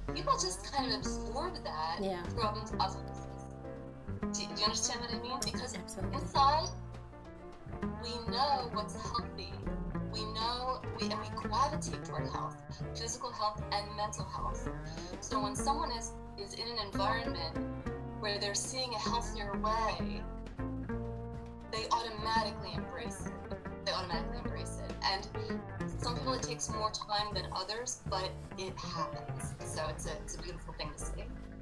people just kind of absorb that from osmosis. Do you understand what I mean? Because Absolutely. inside, we know what's healthy. We know, and we gravitate toward health, physical health and mental health. So when someone is in an environment where they're seeing a healthier way, they automatically embrace it. And some people, it takes more time than others, but it happens. So it's a beautiful thing to see.